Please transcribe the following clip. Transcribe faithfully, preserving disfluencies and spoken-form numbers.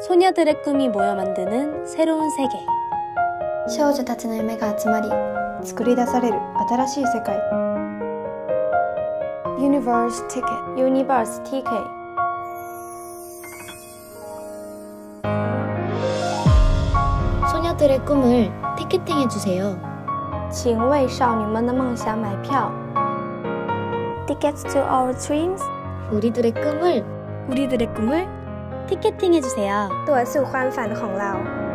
소녀들의 꿈이 모여 만드는 새로운 세계. 少女たちの夢が集まり作り出される新しい世界。 Universe Ticket Universe 티켓 소녀들의 꿈을 티켓팅해주세요. 请为少女们的梦想买票。 Tickets to our dreams 우리들의 꿈을 우리들의 꿈을 티켓팅해주세요. ตัวสู่ความฝันของเรา